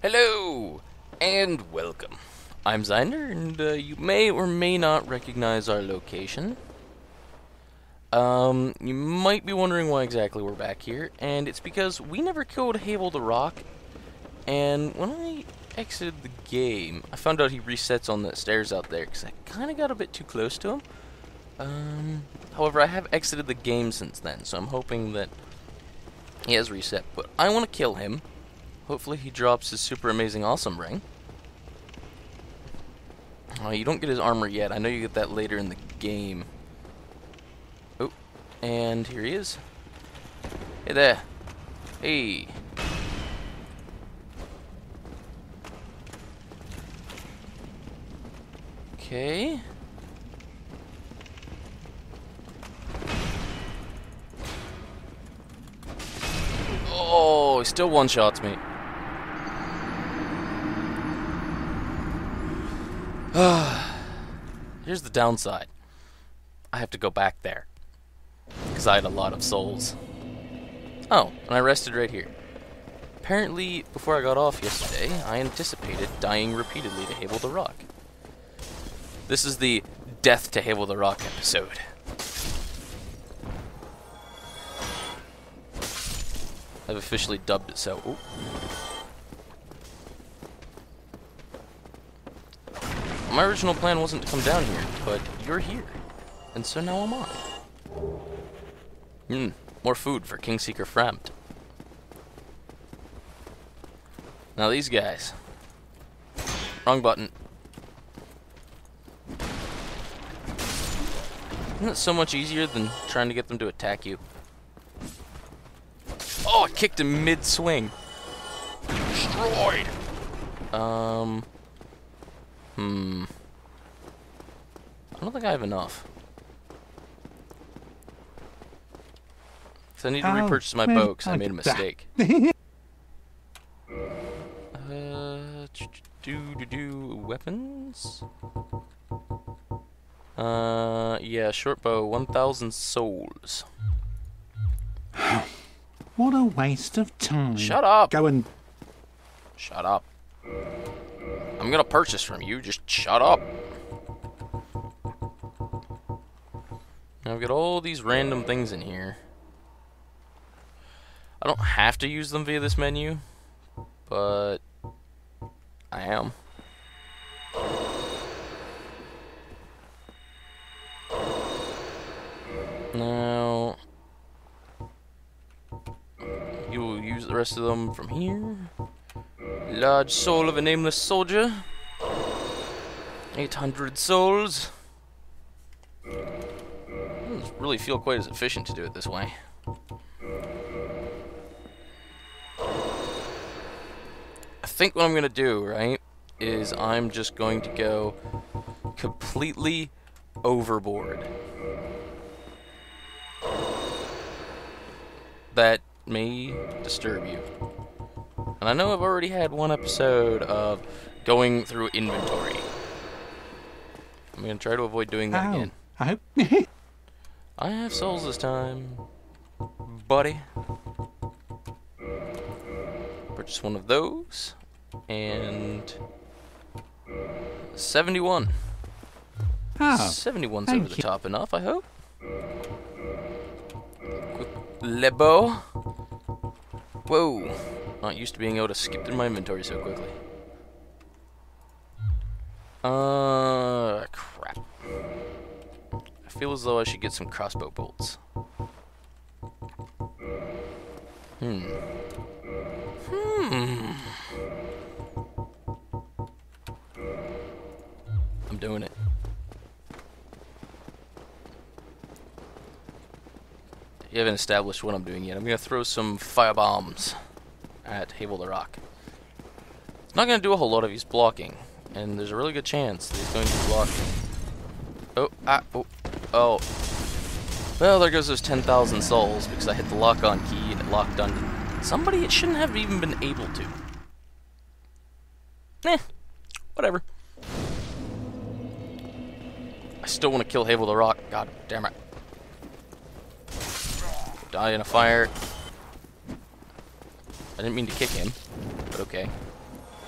Hello, and welcome. I'm Zeinder, and you may or may not recognize our location. You might be wondering why exactly we're back here, and it's because we never killed Havel the Rock, and when I exited the game, I found out he resets on the stairs out there, because I kind of got a bit too close to him. However, I have exited the game since then, so I'm hoping that he has reset, but I want to kill him. Hopefully he drops his super amazing awesome ring. You don't get his armor yet. I know you get that later in the game. Oh, and here he is. Hey there. Hey. Okay. Oh, he still one-shots me. Here's the downside. I have to go back there, because I had a lot of souls. Oh, and I rested right here. Apparently, before I got off yesterday, I anticipated dying repeatedly to Havel the Rock. This is the Death to Havel the Rock episode. I've officially dubbed it so. Ooh. My original plan wasn't to come down here, but you're here, and so now am I. More food for Kingseeker Framt. Now these guys. Wrong button. Isn't it so much easier than trying to get them to attack you? Oh, I kicked him mid-swing. Destroyed! I don't think I have enough. So I need to repurchase my bow because I made a mistake. Weapons? Yeah, short bow, 1,000 souls. What a waste of time. Shut up! Go and... Shut up. I'm gonna purchase from you, just shut up. Now I've got all these random things in here. I don't have to use them via this menu, but I am. Now, you will use the rest of them from here. Large soul of a nameless soldier. 800 souls. Doesn't really feel quite as efficient to do it this way. I think what I'm gonna do, right, is I'm just going to go completely overboard. That may disturb you. And I know I've already had one episode of going through inventory. I'm gonna try to avoid doing that again. I hope... I have souls this time, buddy. Purchase one of those, and 71. Oh, 71's over the top enough, I hope. Quick lebo. Whoa. Not used to being able to skip through my inventory so quickly. Crap. I feel as though I should get some crossbow bolts. I'm doing it. You haven't established what I'm doing yet. I'm gonna throw some fire bombs at Havel the Rock. It's not gonna do a whole lot of use blocking, and there's a really good chance that he's going to block. Oh. Well, there goes those 10,000 souls because I hit the lock-on key and it locked on somebody it shouldn't have even been able to. Whatever. I still want to kill Havel the Rock. God damn it. Die in a fire. I didn't mean to kick him, but okay.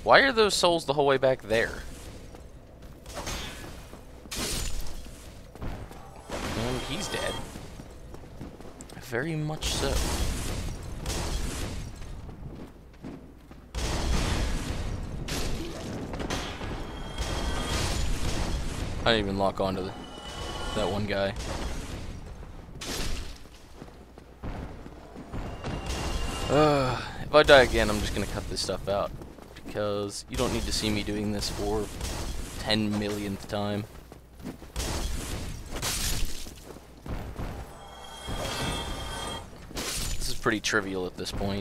Why are those souls the whole way back there? And he's dead. Very much so. I didn't even lock onto that one guy. If I die again, I'm just gonna cut this stuff out, because you don't need to see me doing this for 10 millionth time. This is pretty trivial at this point.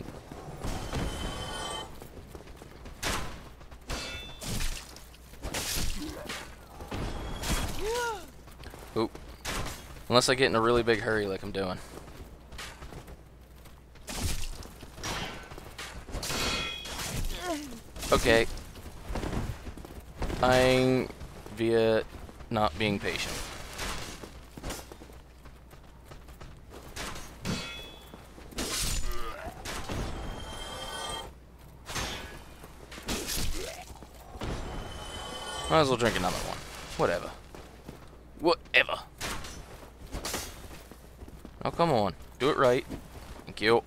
Oop. Unless I get in a really big hurry like I'm doing. Okay. I'm via not being patient. Might as well drink another one. Whatever. Whatever. Oh, come on. Do it right. Thank you.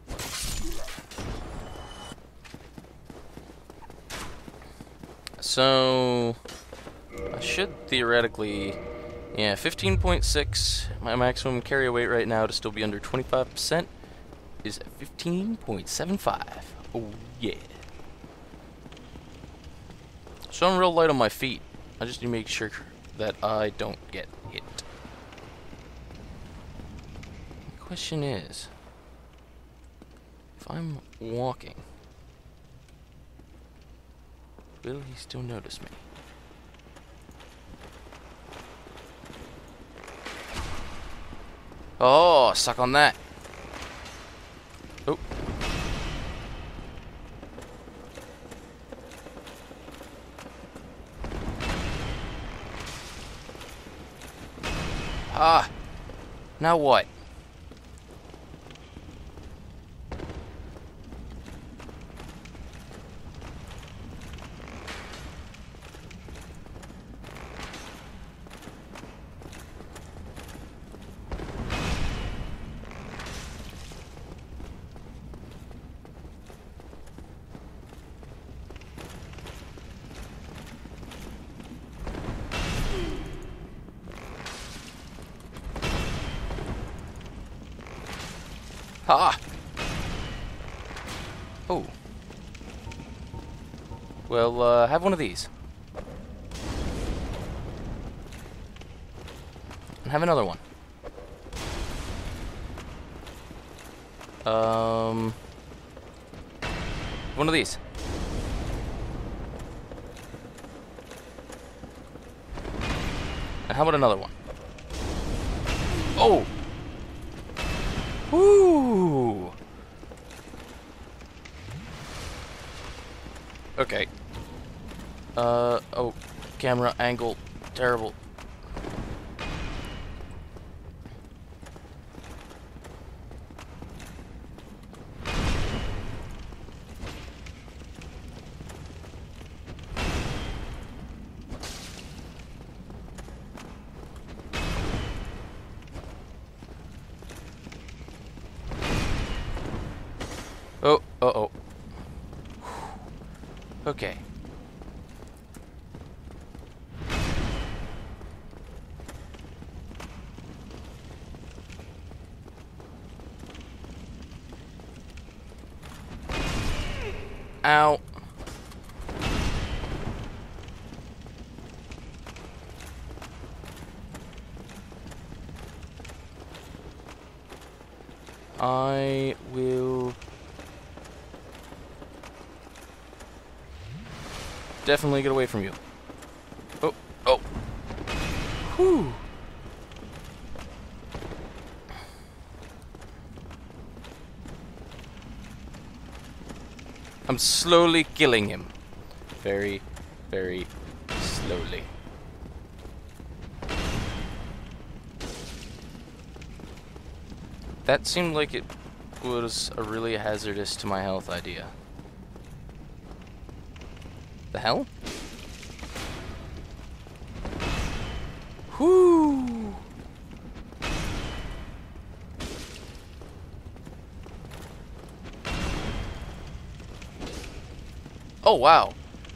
So, I should theoretically, yeah, 15.6. My maximum carry weight right now to still be under 25% is 15.75. Oh, yeah. So I'm real light on my feet. I just need to make sure that I don't get hit. The question is, if I'm walking, will he still notice me? Oh, suck on that. Oh. Ah. Now what? Ah! Oh. Well, have one of these. And have another one. One of these. And how about another one? Oh! Woo! Okay. Oh, camera angle, terrible. Oh, uh-oh. Okay. Ow. I will definitely get away from you. Oh, oh. Whew. I'm slowly killing him. Very, very slowly. That seemed like it was a really hazardous to my health idea. The hell? Whoo! Oh, wow.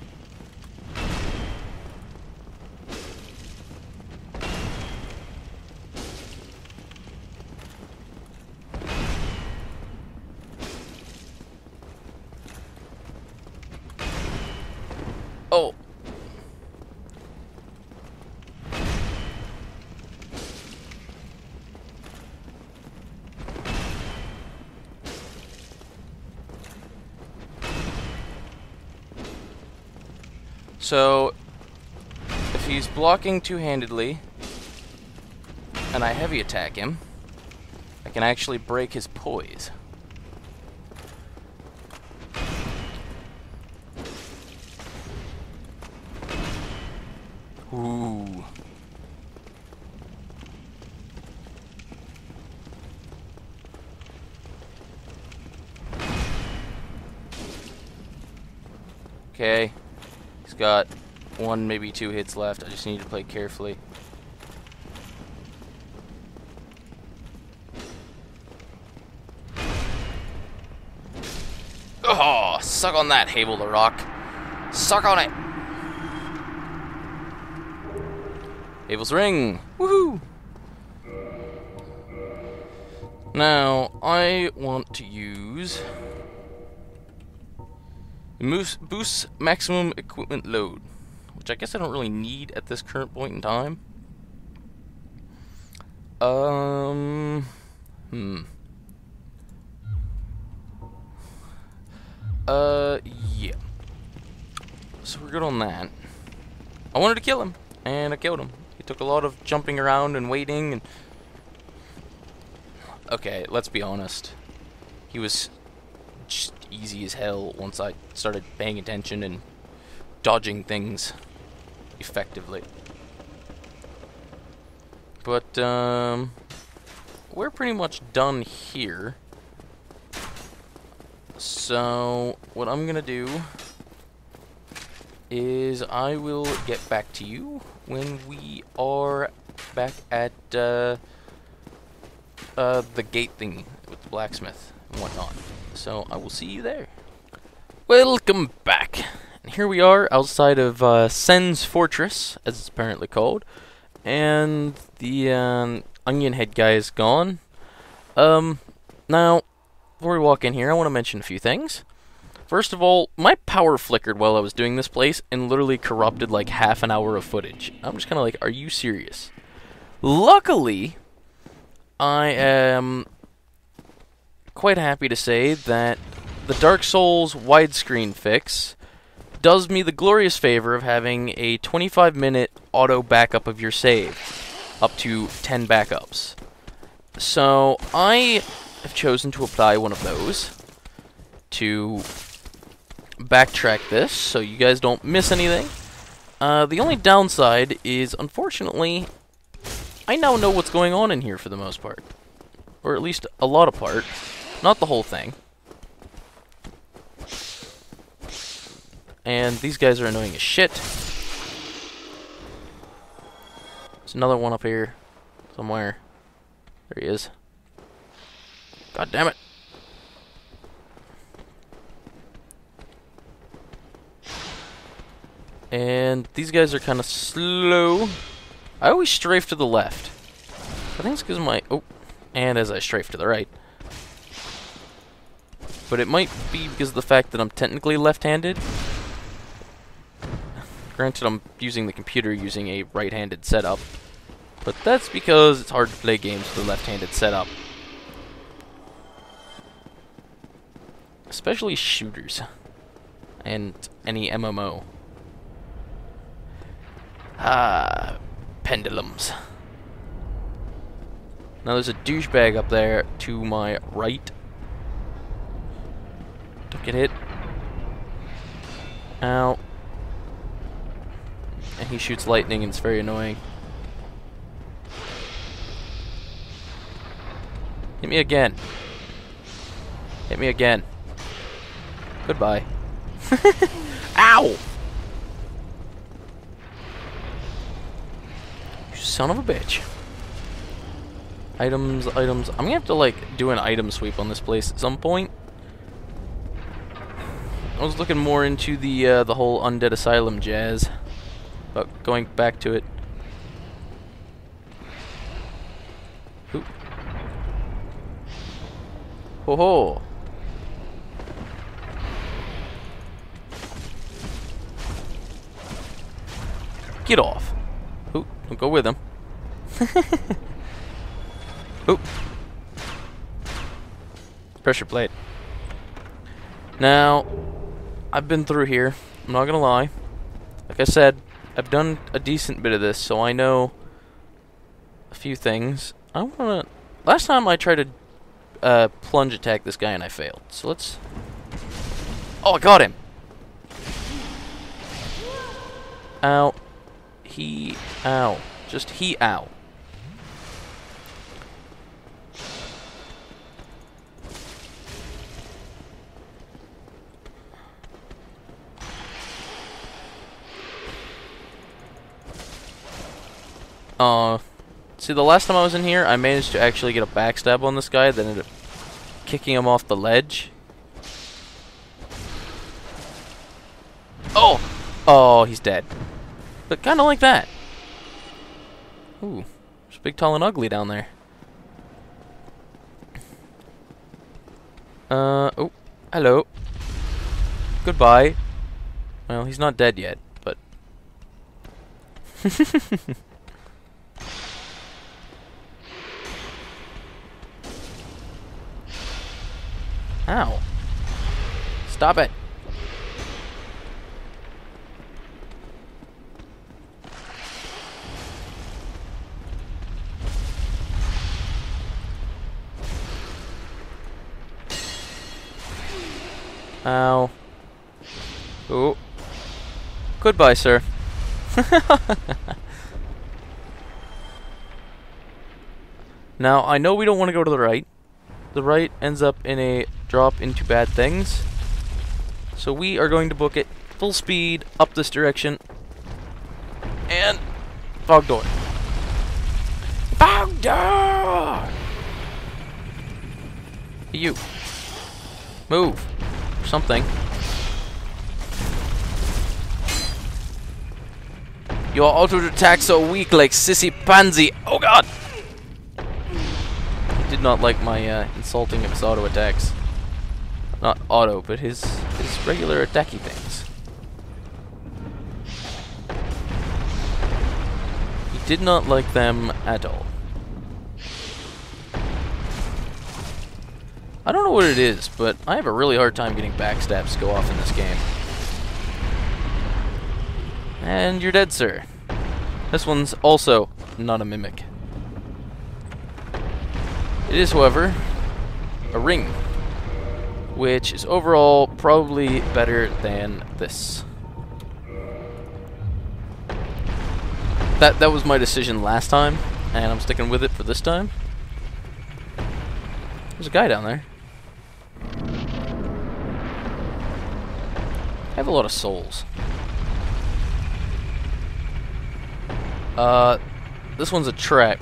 Oh. So, if he's blocking two-handedly, and I heavy attack him, I can actually break his poise. Ooh. Okay. He's got one, maybe two hits left. I just need to play carefully. Oh, suck on that, Hable the Rock. Suck on it. Abel's Ring! Woohoo! Now, I want to use... boosts maximum equipment load, which I guess I don't really need at this current point in time. Yeah. So we're good on that. I wanted to kill him, and I killed him. It took a lot of jumping around and waiting, and... Okay, let's be honest. He was just easy as hell once I started paying attention and dodging things effectively. But, we're pretty much done here. So, what I'm gonna do is I will get back to you when we are back at the gate thing with the blacksmith and whatnot. So I will see you there. Welcome back. And here we are outside of Sen's Fortress, as it's apparently called, and the onion head guy is gone. Now, before we walk in here, I want to mention a few things. First of all, my power flickered while I was doing this place and literally corrupted like half an hour of footage. I'm just kind of like, are you serious? Luckily, I am quite happy to say that the Dark Souls widescreen fix does me the glorious favor of having a 25-minute auto backup of your save, up to 10 backups. So I have chosen to apply one of those to backtrack this so you guys don't miss anything. The only downside is, unfortunately, I now know what's going on in here for the most part. Or at least a lot of part. Not the whole thing. And these guys are annoying as shit. There's another one up here somewhere. There he is. God damn it. And these guys are kind of slow. I always strafe to the left. I think it's because of my... Oh, and as I strafe to the right. But it might be because of the fact that I'm technically left-handed. Granted, I'm using the computer using a right-handed setup. But that's because it's hard to play games with a left-handed setup. Especially shooters. And any MMO. Ah, pendulums. Now there's a douchebag up there to my right. Don't get hit. Ow. And he shoots lightning and it's very annoying. Hit me again. Hit me again. Goodbye. Ow! son of a bitch. Items, items. I'm gonna have to, like, do an item sweep on this place at some point. I was looking more into the whole Undead Asylum jazz. But going back to it. Ooh. Ho ho. Get off. Ooh, don't go with him. Ooh. Pressure plate. Now, I've been through here. I'm not gonna lie. Like I said, I've done a decent bit of this, so I know a few things. I wanna... Last time I tried to plunge attack this guy and I failed. So let's... Oh, I got him! Ow. Ow. Just ow. See, the last time I was in here, I managed to actually get a backstab on this guy, then ended up kicking him off the ledge. Oh! Oh, he's dead. But kind of like that. Ooh, there's big, tall, and ugly down there. Oh, hello. Goodbye. Well, he's not dead yet, but... Ow. Stop it. Ow. Oh. Goodbye, sir. Now, I know we don't want to go to the right. The right ends up in a drop into bad things. So we are going to book it full speed up this direction. And fog door. Fog door! You. Move. Something. Your auto attack so weak like sissy pansy. Oh god! He did not like my insulting of his auto attacks. Not auto, but his regular attacky things. He did not like them at all. I don't know what it is, but I have a really hard time getting backstabs to go off in this game. And you're dead, sir. This one's also not a mimic. It is, however, a ring, which is overall probably better than this. That was my decision last time, and I'm sticking with it for this time. There's a guy down there. I have a lot of souls. This one's a trap.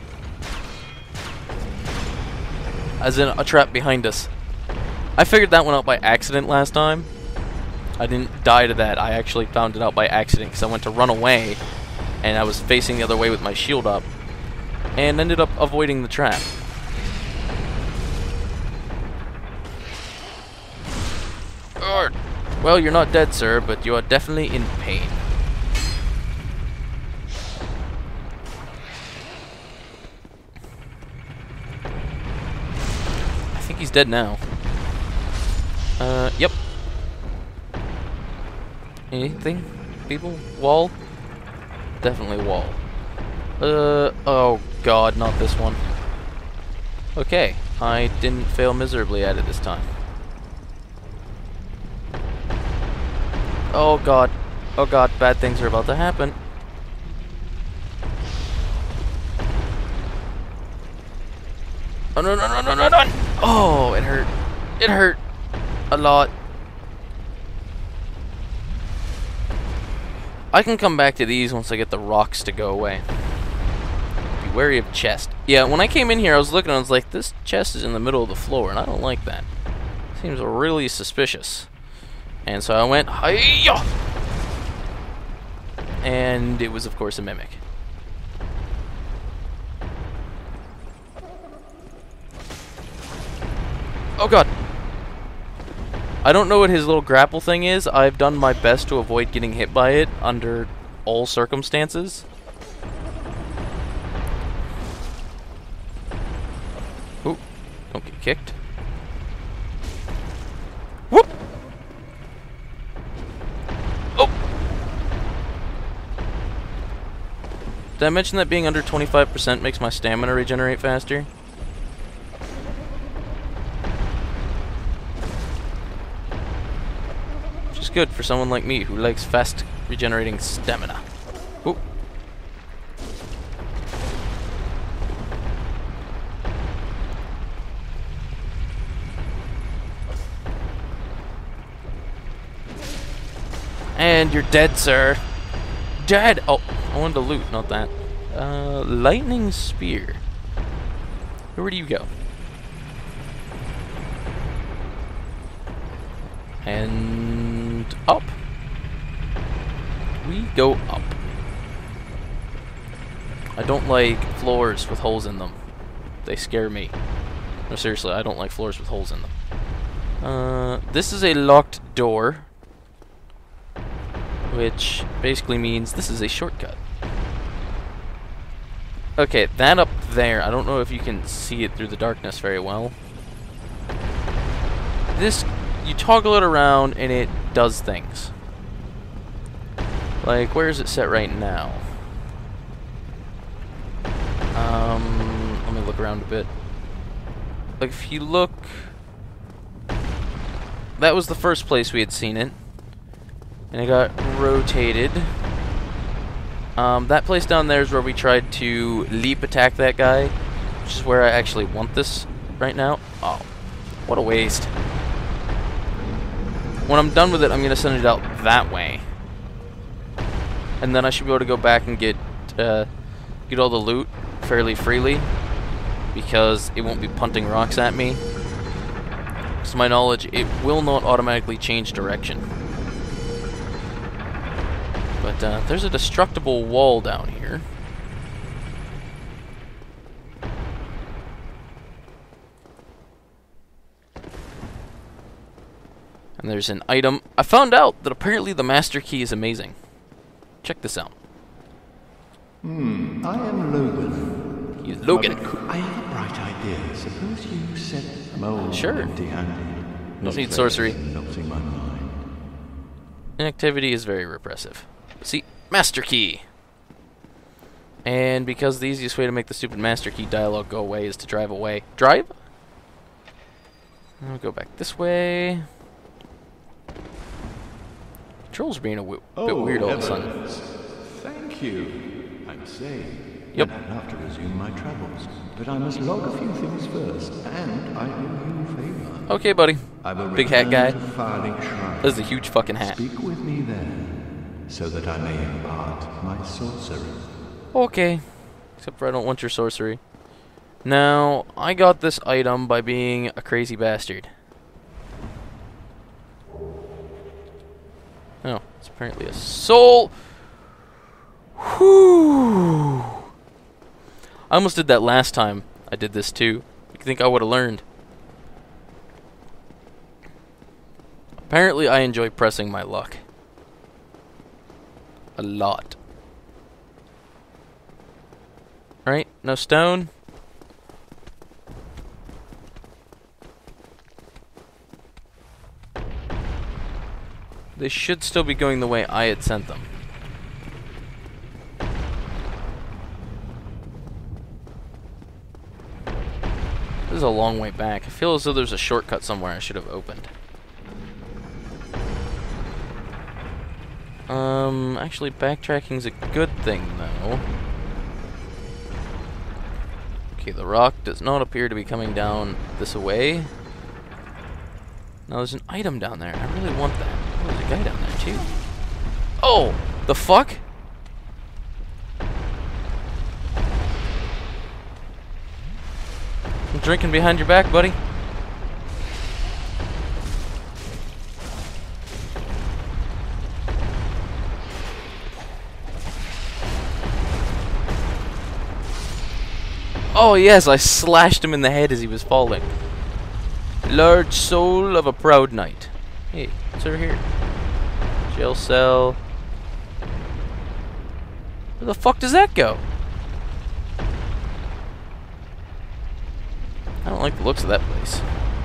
As in, a trap behind us. I figured that one out by accident last time. I didn't die to that. I actually found it out by accident because I went to run away and I was facing the other way with my shield up and ended up avoiding the trap. Well, you're not dead, sir, but you are definitely in pain. I think he's dead now. Yep. Anything? People? Wall? Definitely wall. Oh god, not this one. Okay, I didn't fail miserably at it this time. Oh god, bad things are about to happen. Oh no, no. Oh, it hurt. It hurt a lot. I can come back to these once I get the rocks to go away. wary of chest. Yeah, when I came in here, I was looking and I was like, this chest is in the middle of the floor, and I don't like that. Seems really suspicious. And so I went, hi-ya! And it was, of course, a mimic. Oh god! I don't know what his little grapple thing is. I've done my best to avoid getting hit by it under all circumstances. Ooh, don't get kicked. Whoop! Oh! Did I mention that being under 25% makes my stamina regenerate faster? Which is good for someone like me who likes fast regenerating stamina. Ooh. And you're dead, sir. Dead! Oh, I wanted to loot, not that. Lightning spear. Where do you go? And up. We go up. I don't like floors with holes in them. They scare me. No, seriously, I don't like floors with holes in them. This is a locked door, which basically means this is a shortcut. Okay, that up there, I don't know if you can see it through the darkness very well. This, you toggle it around and it does things. Like, where is it set right now? Let me look around a bit. Like, if you look... That was the first place we had seen it. And it got rotated. That place down there is where we tried to leap attack that guy, which is where I actually want this right now. Oh, what a waste. When I'm done with it, I'm going to send it out that way. And then I should be able to go back and get all the loot fairly freely, because it won't be punting rocks at me. To my knowledge, it will not automatically change direction. But there's a destructible wall down here. And there's an item. I found out that apparently the master key is amazing. Check this out. I am Logan. He's Logan. I have a bright idea. Suppose you set Mole Sure. empty-handed. Don't need sorcery. Melting my mind. Inactivity is very repressive. See, master key. And because the easiest way to make the stupid master key dialogue go away is to drive away. Drive? I'll go back this way. Controls are being a bit weird all of a sudden. Thank you. I'm safe. Yep. And I'd love to resume my travels, but I must log a few things first, and I owe you a favor. Okay, buddy. I will Big hat guy. return to Farthing Shrine. This is a huge fucking hat. Speak with me then, so that I may impart my sorcery. Okay. Except for I don't want your sorcery. Now, I got this item by being a crazy bastard. Oh, it's apparently a soul. Whew. I almost did that last time I did this too. You think I would have learned. Apparently I enjoy pressing my luck. A lot. Right? No stone? They should still be going the way I had sent them. This is a long way back. I feel as though there's a shortcut somewhere I should have opened. Actually backtracking's a good thing, though. Okay, the rock does not appear to be coming down this way. Now there's an item down there. I really want that. Oh, there's a guy down there, too. Oh! The fuck? drinking behind your back, buddy? Oh yes, I slashed him in the head as he was falling. Large soul of a proud knight. Hey, what's over here? Jail cell. Where the fuck does that go? I don't like the looks of that place.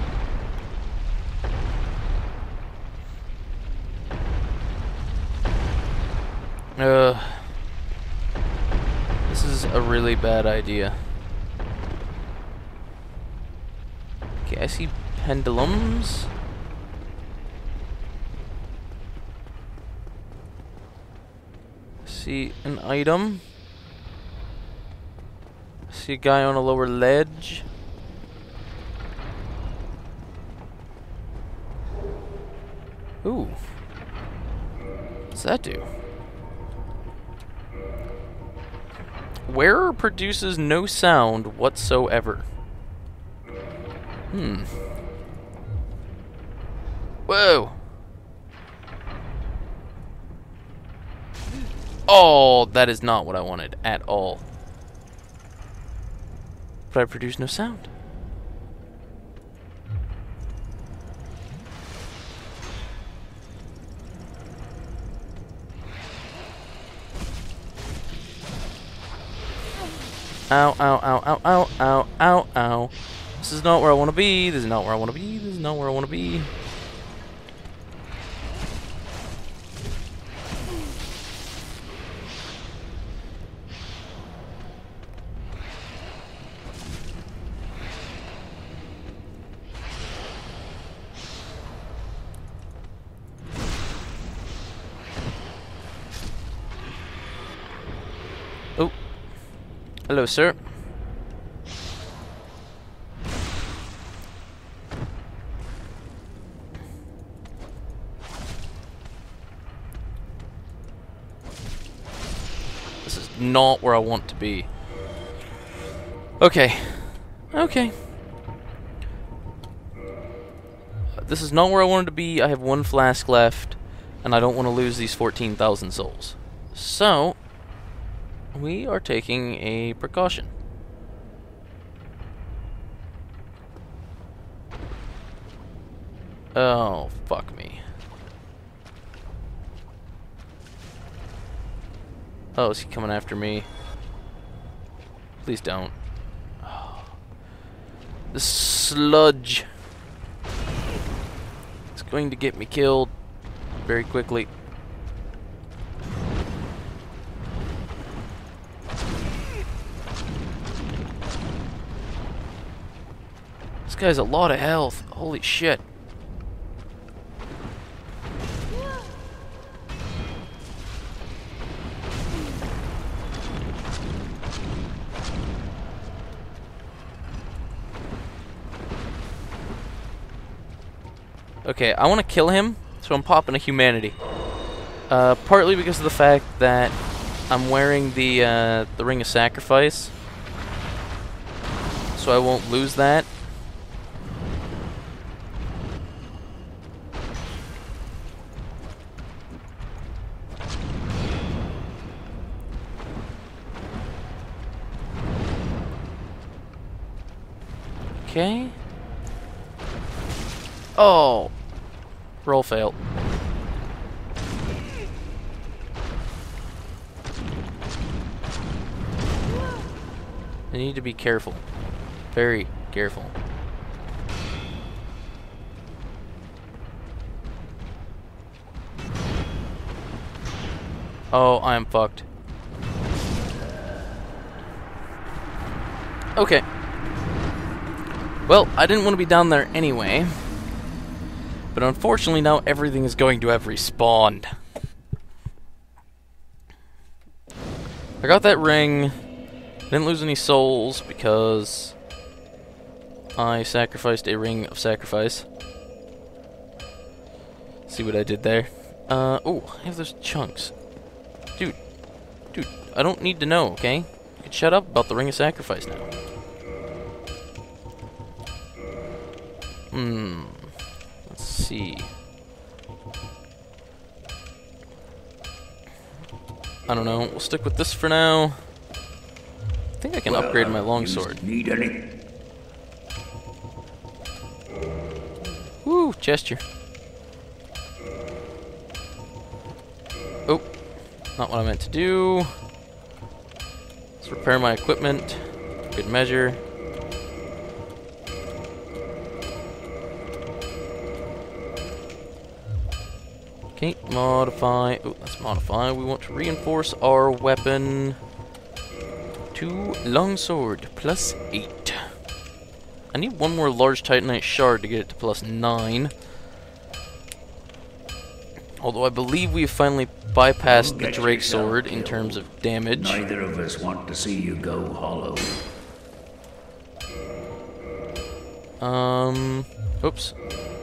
This is a really bad idea. Okay, I see pendulums. See an item. See a guy on a lower ledge. Ooh. What's that do? Wearer produces no sound whatsoever. Whoa. Oh, that is not what I wanted at all. But I produce no sound. Ow, ow, ow, ow, ow, ow, ow, ow. This is not where I want to be. This is not where I want to be. This is not where I want to be. Oh. Hello, sir. This is not where I want to be. Okay. Okay. This is not where I wanted to be. I have one flask left, and I don't want to lose these 14,000 souls. So, we are taking a precaution. Oh, fuck me. Oh, is he coming after me? Please don't. Oh. The sludge. It's going to get me killed very quickly. This guy's a lot of health. Holy shit. Okay, I want to kill him, so I'm popping a humanity. Partly because of the fact that I'm wearing the ring of sacrifice, so I won't lose that. Okay. Oh. Roll failed. I need to be careful. Very careful. Oh, I am fucked. Okay. Well, I didn't want to be down there anyway. But unfortunately now everything is going to have respawned. I got that ring. Didn't lose any souls because I sacrificed a ring of sacrifice. See what I did there? Oh, I have those chunks. Dude, I don't need to know, okay? You can shut up about the ring of sacrifice now. Let's see. I don't know. We'll stick with this for now. I think I can upgrade my longsword. Need any? Woo, gesture. Oh, not what I meant to do. Let's repair my equipment. Good measure. Okay, modify. Oh, let's modify. We want to reinforce our weapon to longsword +8. I need one more large titanite shard to get it to +9. Although I believe we have finally bypassed the Drake sword in terms of damage. Neither of us want to see you go hollow. Oops.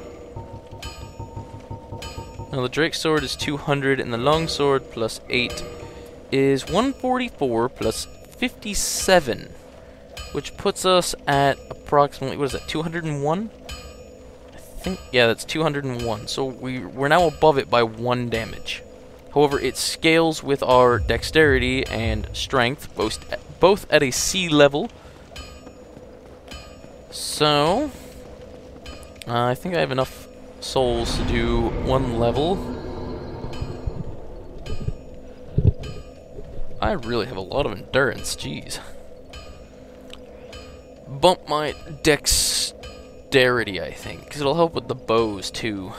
Now the Drake sword is 200 and the long sword +8 is 144 +57, which puts us at approximately, what is that, 201? I think, yeah, that's 201. So we're now above it by 1 damage. However, it scales with our dexterity and strength, both at a C level. So, I think I have enough souls to do 1 level. I really have a lot of endurance, jeez. Bump my dexterity, I think, because it'll help with the bows, too.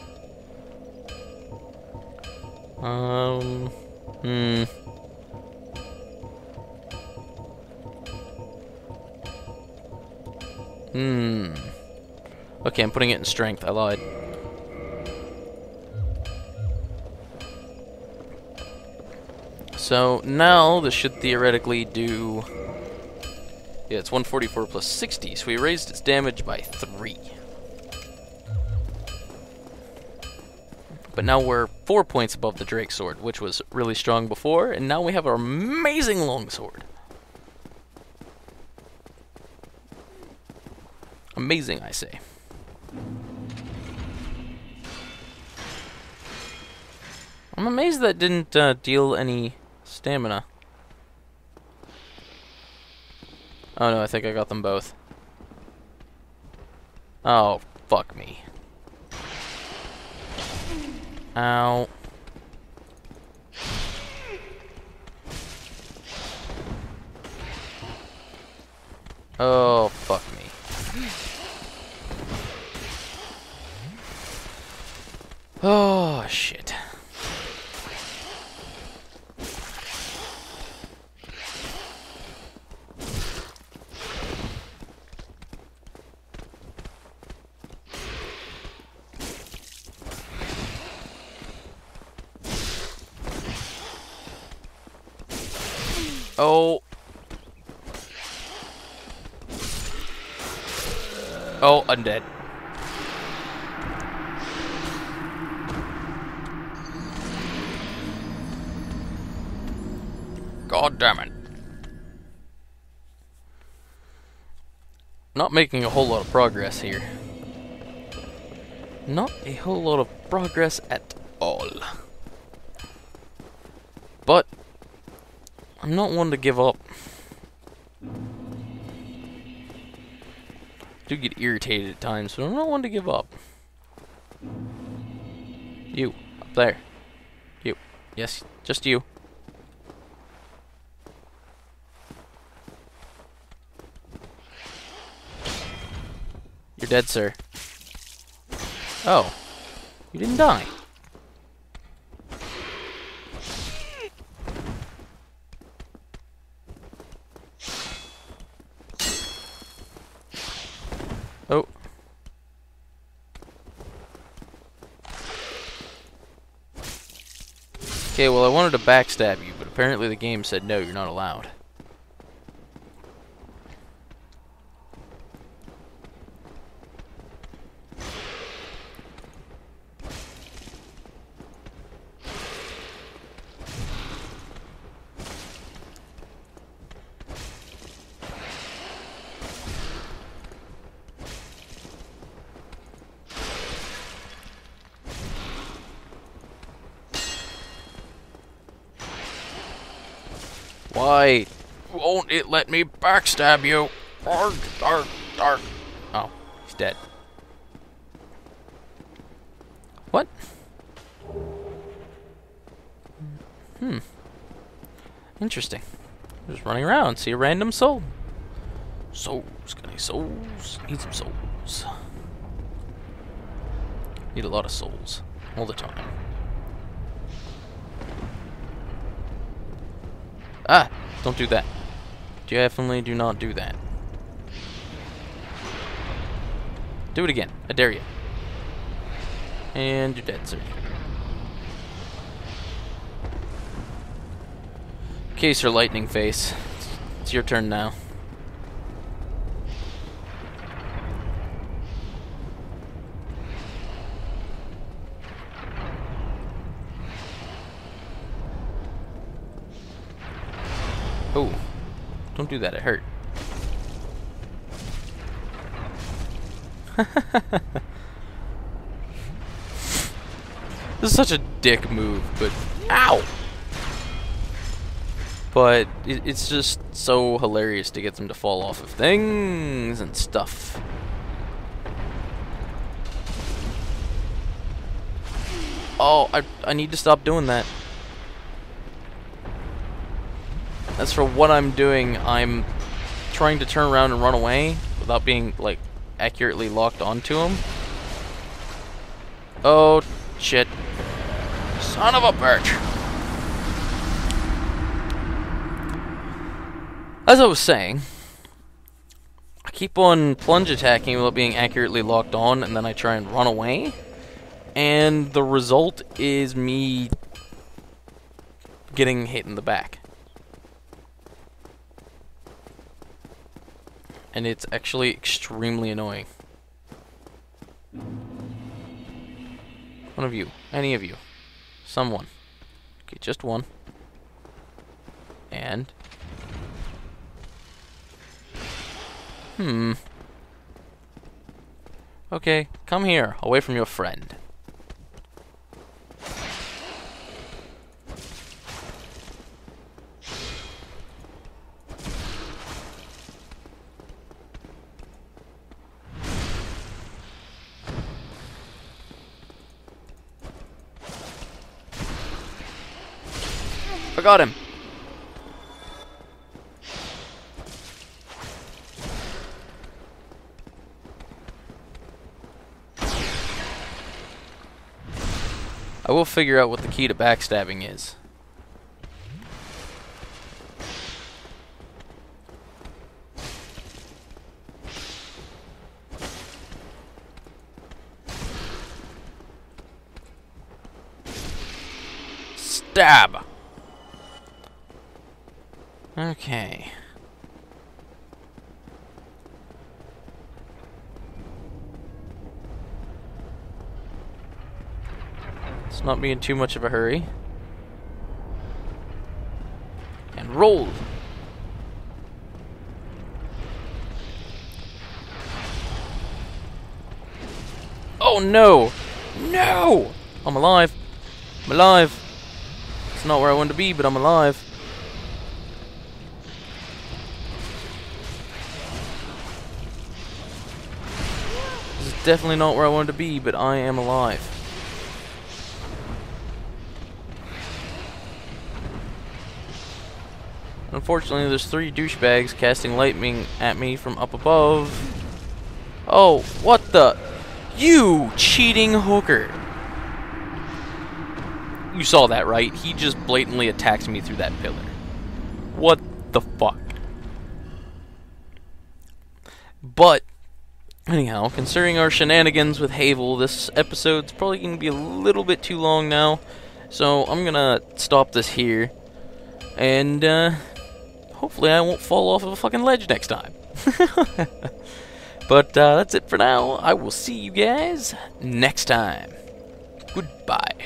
Okay, I'm putting it in strength. I lied. So now this should theoretically do... Yeah, it's 144 +60, so we raised its damage by 3. But now we're 4 points above the Drake sword, which was really strong before, and now we have our amazing longsword. Amazing, I say. I'm amazed that didn't deal any stamina. Oh no, I think I got them both. Oh, fuck me. Ow. Oh, fuck me. Oh, shit. Oh. Oh, I'm dead. God damn it. Not making a whole lot of progress here. Not a whole lot of progress at all. But I'm not one to give up. I do get irritated at times, but I'm not one to give up. You, up there. You. Yes, just you. You're dead, sir. Oh. You didn't die. Oh. Okay, well I wanted to backstab you, but apparently the game said no, you're not allowed. Why won't it let me backstab you? Arg, arg, arg. Oh, he's dead. What? Interesting. Just running around, see a random soul. Souls, got any souls? Need some souls. Need a lot of souls. All the time. Ah! Don't do that. Definitely do not do that. Do it again. I dare you. And you're dead, sir. Okay, Sir Lightning Face. It's your turn now. Oh, don't do that, it hurt. This is such a dick move, but ow! But it's just so hilarious to get them to fall off of things and stuff. Oh, I need to stop doing that. As for what I'm doing, I'm trying to turn around and run away without being, like, accurately locked onto him. Oh, shit. Son of a bitch! As I was saying, I keep on plunge attacking without being accurately locked on, and then I try and run away. And the result is me getting hit in the back. And it's actually extremely annoying. One of you. Any of you. Someone. Okay, just one. And... Okay, come here, away from your friend. I got him. I will figure out what the key to backstabbing is. Stab! Okay. Let's not be in too much of a hurry. And roll! Oh no! No! I'm alive. I'm alive. It's not where I wanted to be, but I'm alive. This is definitely not where I wanted to be, but I am alive. Unfortunately, there's 3 douchebags casting lightning at me from up above. Oh, what the? You cheating hooker! You saw that, right? He just blatantly attacked me through that pillar. What the fuck? But, anyhow, considering our shenanigans with Havel, this episode's probably going to be a little bit too long now. So, I'm going to stop this here. And, hopefully I won't fall off of a fucking ledge next time. But, that's it for now. I will see you guys next time. Goodbye.